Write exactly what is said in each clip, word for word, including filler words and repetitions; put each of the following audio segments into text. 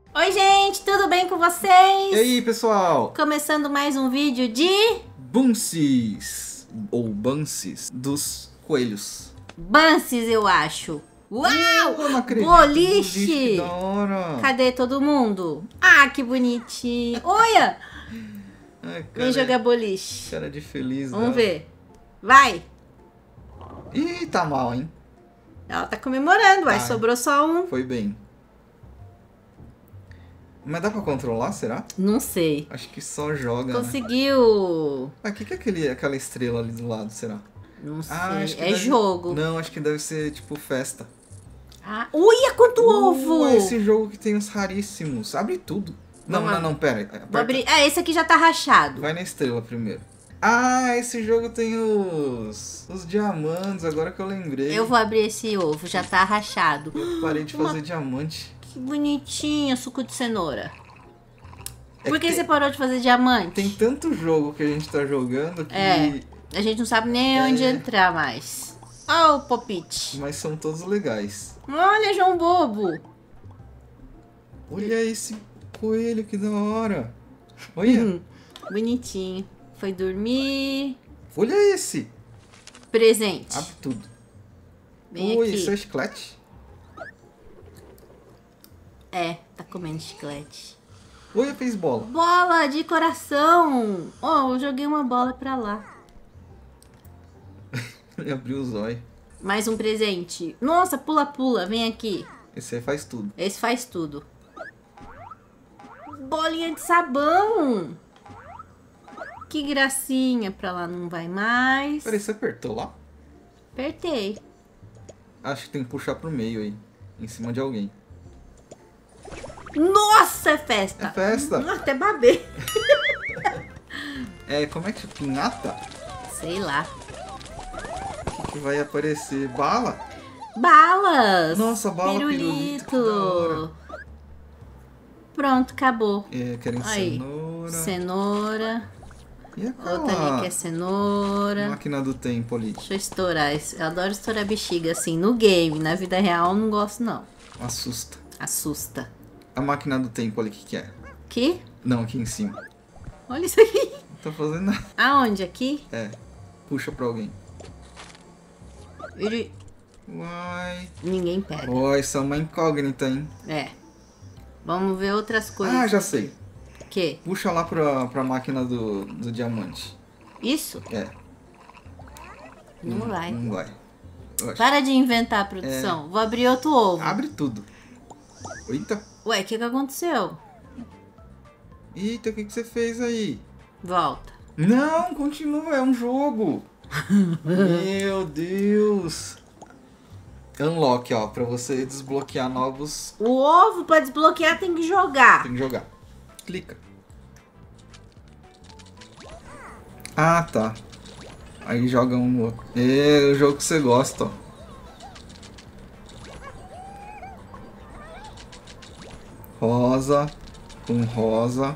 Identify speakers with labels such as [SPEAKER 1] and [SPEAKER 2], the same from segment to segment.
[SPEAKER 1] Oi gente, tudo bem com vocês?
[SPEAKER 2] E aí pessoal?
[SPEAKER 1] Começando mais um vídeo de...
[SPEAKER 2] Buncies, ou Buncies, dos coelhos.
[SPEAKER 1] Buncies, eu acho. Uau!
[SPEAKER 2] Eu não acredito.
[SPEAKER 1] Boliche!
[SPEAKER 2] Que da hora!
[SPEAKER 1] Cadê todo mundo? Ah, que bonitinho! Olha!
[SPEAKER 2] Ai, cara,
[SPEAKER 1] Vem jogar boliche.
[SPEAKER 2] Cara de feliz.
[SPEAKER 1] Vamos
[SPEAKER 2] dela.
[SPEAKER 1] ver. Vai!
[SPEAKER 2] Ih, tá mal, hein?
[SPEAKER 1] Ela tá comemorando, mas
[SPEAKER 2] Tá.
[SPEAKER 1] sobrou só um.
[SPEAKER 2] Foi bem. Mas dá pra controlar, será?
[SPEAKER 1] Não sei.
[SPEAKER 2] Acho que só joga, né?
[SPEAKER 1] Conseguiu...
[SPEAKER 2] Ah, o que que é aquele, aquela estrela ali do lado, será?
[SPEAKER 1] Não sei.
[SPEAKER 2] Ah, acho que
[SPEAKER 1] é
[SPEAKER 2] deve-
[SPEAKER 1] jogo.
[SPEAKER 2] Não, acho que deve ser tipo festa.
[SPEAKER 1] Ah, olha quanto ovo!
[SPEAKER 2] Uh, esse jogo que tem os raríssimos. Abre tudo. Não,
[SPEAKER 1] Vamos
[SPEAKER 2] não, não, pera.
[SPEAKER 1] Vou
[SPEAKER 2] Aperta.
[SPEAKER 1] abrir... Ah, esse aqui já tá rachado.
[SPEAKER 2] Vai na estrela primeiro. Ah, esse jogo tem os, os diamantes, agora que eu lembrei.
[SPEAKER 1] Eu vou abrir esse ovo, já tá rachado.
[SPEAKER 2] Eu parei de
[SPEAKER 1] Uma-
[SPEAKER 2] fazer diamante.
[SPEAKER 1] Que bonitinho, suco de cenoura.
[SPEAKER 2] É
[SPEAKER 1] Por que
[SPEAKER 2] que
[SPEAKER 1] você
[SPEAKER 2] tem,
[SPEAKER 1] parou de fazer diamante?
[SPEAKER 2] tem tanto jogo que a gente tá jogando que...
[SPEAKER 1] É. A gente não sabe nem
[SPEAKER 2] É.
[SPEAKER 1] onde entrar mais. Ó o Popite.
[SPEAKER 2] Mas são todos legais.
[SPEAKER 1] Olha, João Bobo.
[SPEAKER 2] Olha esse coelho, que da hora. Olha,
[SPEAKER 1] Hum, Bonitinho. Foi dormir.
[SPEAKER 2] olha esse.
[SPEAKER 1] Presente.
[SPEAKER 2] Abre tudo.
[SPEAKER 1] Vem
[SPEAKER 2] Oi,
[SPEAKER 1] aqui.
[SPEAKER 2] isso é chiclete?
[SPEAKER 1] É, tá comendo chiclete.
[SPEAKER 2] Olha, fez bola.
[SPEAKER 1] Bola de coração. Ó, eu joguei uma bola pra lá.
[SPEAKER 2] Ele abriu o zóio.
[SPEAKER 1] Mais um presente. Nossa, pula, pula. Vem aqui.
[SPEAKER 2] Esse aí faz tudo.
[SPEAKER 1] Esse faz tudo. Bolinha de sabão. Que gracinha. Pra lá não vai mais.
[SPEAKER 2] Peraí, você apertou lá?
[SPEAKER 1] Apertei.
[SPEAKER 2] Acho que tem que puxar pro meio aí. Em cima de alguém.
[SPEAKER 1] Nossa, é festa.
[SPEAKER 2] É festa.
[SPEAKER 1] Hum, Até babei.
[SPEAKER 2] É, como é que pinhata?
[SPEAKER 1] Sei lá.
[SPEAKER 2] O que, que vai aparecer? Bala?
[SPEAKER 1] Balas.
[SPEAKER 2] Nossa, bala pirulito, que da hora.
[SPEAKER 1] Pronto, acabou.
[SPEAKER 2] É, querem
[SPEAKER 1] Aí.
[SPEAKER 2] cenoura.
[SPEAKER 1] Cenoura.
[SPEAKER 2] E aquela
[SPEAKER 1] Outra ali que é cenoura.
[SPEAKER 2] máquina do tempo ali?
[SPEAKER 1] Deixa eu estourar. esse- Eu adoro estourar bexiga assim no game. Na vida real eu não gosto não.
[SPEAKER 2] Assusta.
[SPEAKER 1] Assusta.
[SPEAKER 2] A máquina do tempo ali, o que, que é?
[SPEAKER 1] Aqui?
[SPEAKER 2] Não, aqui em cima.
[SPEAKER 1] Olha isso aqui.
[SPEAKER 2] Não tá fazendo nada.
[SPEAKER 1] Aonde? Aqui?
[SPEAKER 2] É. Puxa pra alguém.
[SPEAKER 1] Ele...
[SPEAKER 2] Uai.
[SPEAKER 1] Ninguém pega.
[SPEAKER 2] Ó, isso é uma incógnita, hein?
[SPEAKER 1] É. Vamos ver outras coisas.
[SPEAKER 2] Ah, já sei.
[SPEAKER 1] O quê?
[SPEAKER 2] Puxa lá pra, pra máquina do, do diamante.
[SPEAKER 1] Isso?
[SPEAKER 2] É.
[SPEAKER 1] Não vai.
[SPEAKER 2] Não vai. Eu acho.
[SPEAKER 1] Para de inventar a produção. Vou abrir outro ovo.
[SPEAKER 2] Abre tudo. Eita.
[SPEAKER 1] Ué, o que que aconteceu?
[SPEAKER 2] Eita, o que, que você fez aí?
[SPEAKER 1] Volta.
[SPEAKER 2] Não, continua, é um jogo. Meu Deus. Unlock, ó, pra você desbloquear novos.
[SPEAKER 1] O ovo para desbloquear tem que jogar.
[SPEAKER 2] Tem que jogar. Clica. Ah, tá. Aí joga um no outro. É o jogo que você gosta, ó. Rosa com rosa.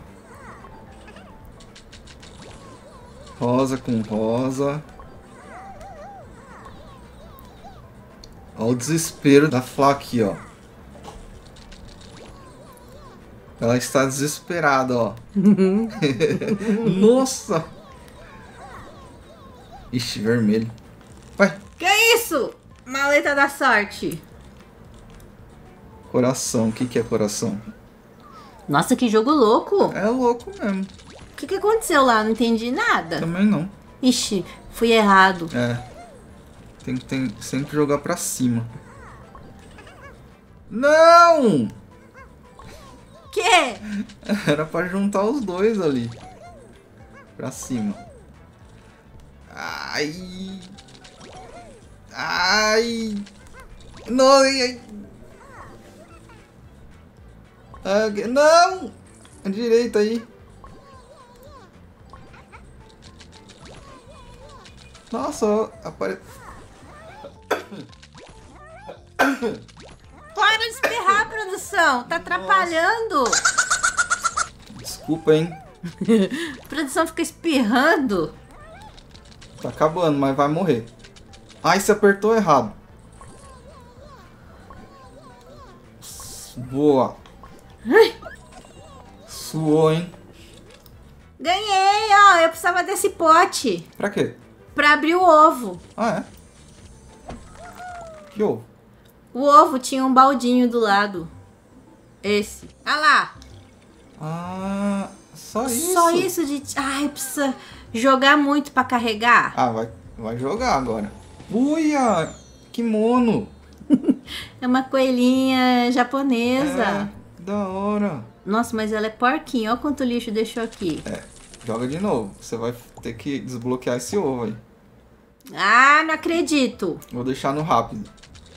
[SPEAKER 2] Rosa com rosa. Olha o desespero da Flá aqui, ó. Ela está desesperada, ó. Nossa! Ixi, vermelho. Vai,
[SPEAKER 1] Que isso? Maleta da sorte.
[SPEAKER 2] coração. O que, que é coração?
[SPEAKER 1] Nossa, que jogo louco.
[SPEAKER 2] É louco mesmo.
[SPEAKER 1] O que, que aconteceu lá? Não entendi nada.
[SPEAKER 2] Também não.
[SPEAKER 1] Ixi, fui errado.
[SPEAKER 2] É. Tem que tem, sempre jogar pra cima. Não!
[SPEAKER 1] Que?
[SPEAKER 2] Era pra juntar os dois ali. Pra cima. Ai. Ai. Não. Ai. Ah, não! A direita aí. Nossa, apare...
[SPEAKER 1] Para de espirrar, produção. Tá atrapalhando.
[SPEAKER 2] Desculpa, hein?
[SPEAKER 1] A produção fica espirrando.
[SPEAKER 2] Tá acabando, mas vai morrer. Ai, você apertou errado. Boa.
[SPEAKER 1] Ai,
[SPEAKER 2] Suou, hein?
[SPEAKER 1] Ganhei, ó. Eu precisava desse pote
[SPEAKER 2] Pra quê?
[SPEAKER 1] pra abrir o ovo.
[SPEAKER 2] Ah, é? Que ovo?
[SPEAKER 1] O ovo tinha um baldinho do lado. Esse. Ah lá.
[SPEAKER 2] Ah, só isso?
[SPEAKER 1] Só isso de... Ai, precisa jogar muito pra carregar.
[SPEAKER 2] Ah, vai, vai jogar agora. Uia, que mono.
[SPEAKER 1] É uma coelhinha japonesa.
[SPEAKER 2] É, da hora.
[SPEAKER 1] Nossa, mas ela é porquinha. Olha quanto lixo deixou aqui.
[SPEAKER 2] É, joga de novo. Você vai ter que desbloquear esse ovo aí.
[SPEAKER 1] Ah, não acredito.
[SPEAKER 2] Vou deixar no rápido.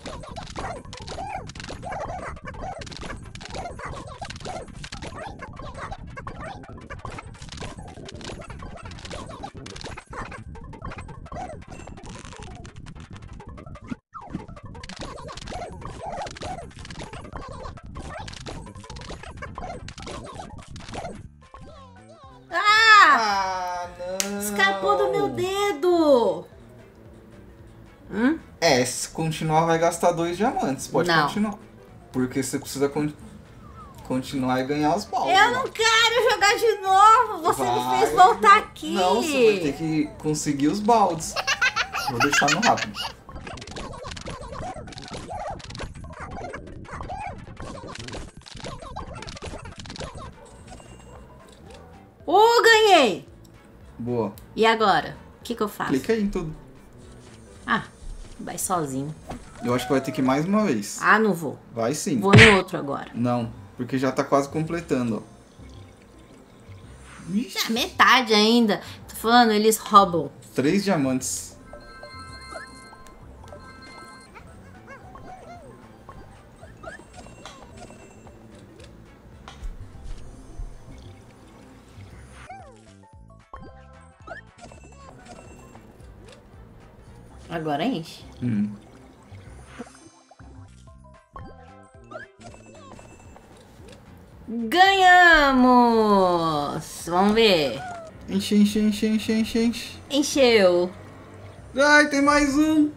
[SPEAKER 2] Ah, não.
[SPEAKER 1] Escapou do meu dedo. Hum?
[SPEAKER 2] É, se continuar vai gastar dois diamantes. Pode
[SPEAKER 1] Não.
[SPEAKER 2] continuar. Porque você precisa con- continuar e ganhar os baldes.
[SPEAKER 1] Eu não quero jogar de novo. Você me fez voltar aqui.
[SPEAKER 2] Não, você vai ter que conseguir os baldes. Vou deixar no rápido.
[SPEAKER 1] Oh, ganhei.
[SPEAKER 2] Boa.
[SPEAKER 1] E agora? O que, que eu faço?
[SPEAKER 2] Clica aí em tudo.
[SPEAKER 1] Ah, vai sozinho.
[SPEAKER 2] Eu acho que vai ter que ir mais uma vez.
[SPEAKER 1] Ah, não vou.
[SPEAKER 2] Vai sim.
[SPEAKER 1] Vou em outro agora.
[SPEAKER 2] Não, porque já tá quase completando, ó.
[SPEAKER 1] Já metade ainda. Tô falando, eles roubam.
[SPEAKER 2] Três diamantes.
[SPEAKER 1] Agora enche.
[SPEAKER 2] Hum.
[SPEAKER 1] Ganhamos! Vamos ver.
[SPEAKER 2] Enche, enche, enche, enche, enche, enche.
[SPEAKER 1] Encheu.
[SPEAKER 2] Ai, tem mais um.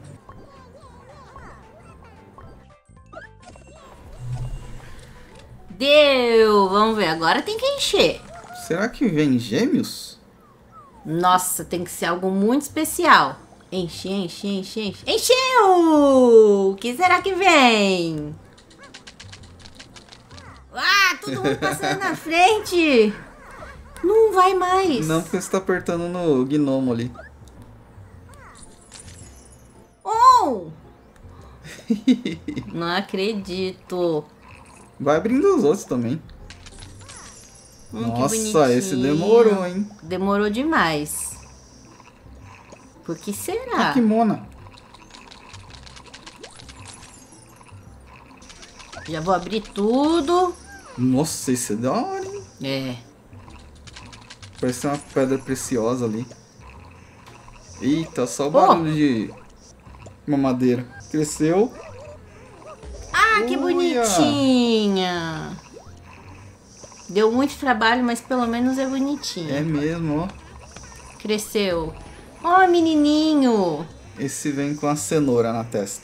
[SPEAKER 1] Deu! Vamos ver, agora tem que encher.
[SPEAKER 2] Será que vem gêmeos?
[SPEAKER 1] Nossa, tem que ser algo muito especial. Enche, enche, enche, enche. Encheu! O que será que vem? Ah, todo mundo passando na frente. Não vai mais.
[SPEAKER 2] Não, porque você tá apertando no gnomo ali.
[SPEAKER 1] Oh! Não acredito.
[SPEAKER 2] Vai abrindo os outros também.
[SPEAKER 1] Hum, que
[SPEAKER 2] Nossa,
[SPEAKER 1] bonitinho.
[SPEAKER 2] esse demorou, hein?
[SPEAKER 1] Demorou demais. Por que será?
[SPEAKER 2] Ah, que mona.
[SPEAKER 1] Já vou abrir tudo.
[SPEAKER 2] Nossa, esse é da hora, hein?
[SPEAKER 1] É.
[SPEAKER 2] Parece uma pedra preciosa ali. Eita, só o barulho de uma madeira. Cresceu.
[SPEAKER 1] Ah, que
[SPEAKER 2] Uia.
[SPEAKER 1] bonitinha. Deu muito trabalho, mas pelo menos é bonitinha.
[SPEAKER 2] É mesmo, ó.
[SPEAKER 1] Cresceu. Ó, menininho.
[SPEAKER 2] Esse vem com a cenoura na testa.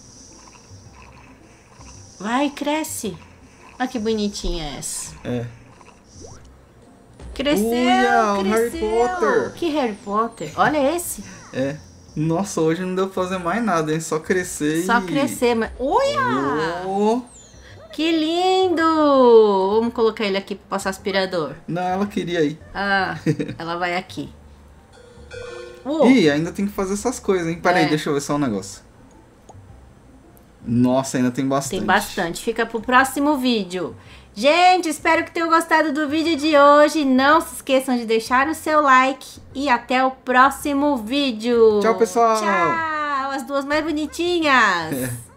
[SPEAKER 1] Vai, cresce. Olha que bonitinha essa.
[SPEAKER 2] É.
[SPEAKER 1] Cresceu,
[SPEAKER 2] Uia, o
[SPEAKER 1] cresceu.
[SPEAKER 2] Harry Potter.
[SPEAKER 1] Que Harry Potter? Olha esse.
[SPEAKER 2] É. Nossa, hoje não deu pra fazer mais nada, hein? Só crescer
[SPEAKER 1] Só
[SPEAKER 2] e...
[SPEAKER 1] crescer, mas... Olha!
[SPEAKER 2] Oh.
[SPEAKER 1] Que lindo! Vamos colocar ele aqui para passar aspirador.
[SPEAKER 2] Não, ela queria ir.
[SPEAKER 1] Ah, ela vai aqui. Uh,
[SPEAKER 2] Ih, ainda tem que fazer essas coisas, hein? Pera aí,
[SPEAKER 1] É.
[SPEAKER 2] deixa eu ver só um negócio. Nossa, ainda tem bastante.
[SPEAKER 1] tem bastante. Fica pro próximo vídeo. Gente, espero que tenham gostado do vídeo de hoje. Não se esqueçam de deixar o seu like. E até o próximo vídeo.
[SPEAKER 2] Tchau, pessoal.
[SPEAKER 1] Tchau, as duas mais bonitinhas.
[SPEAKER 2] É.